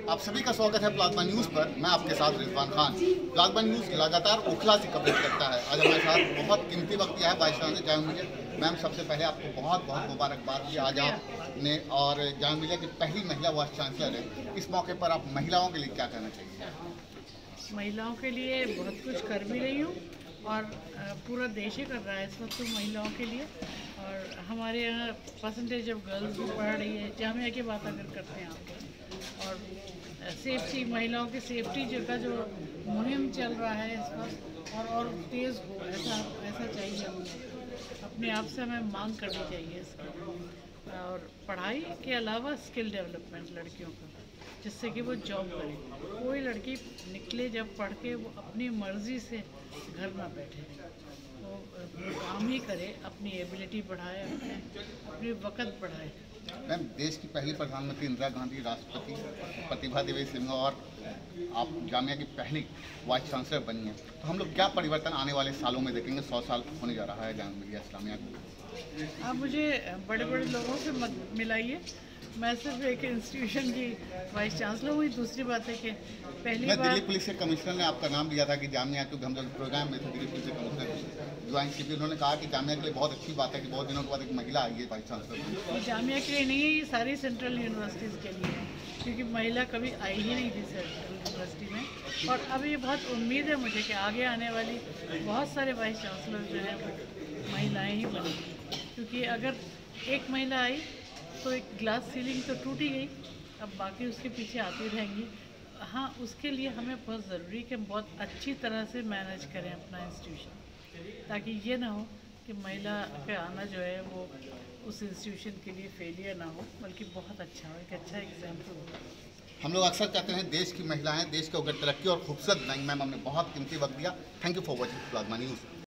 आप सभी का स्वागत है प्लाज्मा न्यूज़ पर। मैं आपके साथ रिजवान खान। प्लाज्मा न्यूज़ लगातार ओखला से कवरेज करता है। आज हमारे साथ बहुत कीमती वक्त दिया है vice chancellor Jamia Millia ma'am. सबसे पहले आपको बहुत बहुत मुबारकबाद कि आज आपने और जामिया मिलिया की पहली महिला वाइस चांसलर है। इस मौके पर आप महिलाओं के लिए क्या कहना चाहिए? महिलाओं के लिए बहुत कुछ कर भी रही हूँ और पूरा देश ही कर रहा है इस वक्त तो महिलाओं के लिए। और हमारे यहाँ परसेंटेज ऑफ गर्ल्स भी बढ़ रही है। जामिया की बात अगर करते हैं आप, और सेफ्टी, महिलाओं की सेफ्टी का जो मुहिम चल रहा है इस वक्त, और तेज़ हो, ऐसा ऐसा चाहिए हमें। अपने आप से हमें मांग करनी चाहिए इसकी। और पढ़ाई के अलावा स्किल डेवलपमेंट लड़कियों का, जिससे कि वो जॉब करें। कोई लड़की निकले जब पढ़ के, वो अपनी मर्ज़ी से घर ना बैठे, वो काम ही करे, अपनी एबिलिटी बढ़ाए, अपनी वक़्त बढ़ाए। मैम, देश की पहली प्रधानमंत्री इंदिरा गांधी, राष्ट्रपति प्रतिभा देवी सिंह और आप जामिया की पहली वाइस चांसलर बनी हैं, तो हम लोग क्या परिवर्तन आने वाले सालों में देखेंगे? 100 साल होने जा रहा है जामिया मिलिया इस्लामिया को। आप मुझे बड़े बड़े लोगों से मत मिलाइए। मैं सिर्फ एक इंस्टीट्यूशन की वाइस चांसलर हुई। दूसरी बात है कि पहली बार दिल्ली पुलिस के कमिश्नर ने आपका नाम लिया था कि जामिया, क्योंकि हम लोग प्रोग्राम में थे, दिल्ली पुलिस के कमिश्नर ज्वाइन की थी, उन्होंने कहा कि जामिया के लिए बहुत अच्छी बात है कि बहुत दिनों के बाद एक महिला आई है वाइस चांसलर। जामिया के लिए नहीं है, ये सारी सेंट्रल यूनिवर्सिटीज़ के लिए है, क्योंकि महिला कभी आई ही नहीं थी सेंट्रल यूनिवर्सिटी में। और अब ये बहुत उम्मीद है मुझे कि आगे आने वाली बहुत सारे वाइस चांसलर जो है वो महिलाएँ ही बनेंगी। क्योंकि अगर एक महिला आई तो एक ग्लास सीलिंग तो टूट ही गई, अब बाकी उसके पीछे आती रहेंगी। हाँ, उसके लिए हमें बहुत ज़रूरी कि हम बहुत अच्छी तरह से मैनेज करें अपना इंस्टीट्यूशन, ताकि ये ना हो कि महिला का आना जो है वो उस इंस्टीट्यूशन के लिए फेलियर ना हो, बल्कि बहुत अच्छा हो, एक अच्छा एग्जाम्पल हो। हम लोग अक्सर कहते हैं देश की महिलाएं देश को अगर तरक्की और खूबसूरत बनाएंगी। मैम, हमने बहुत कीमती वक्त दिया। Thank you for watching plasma news.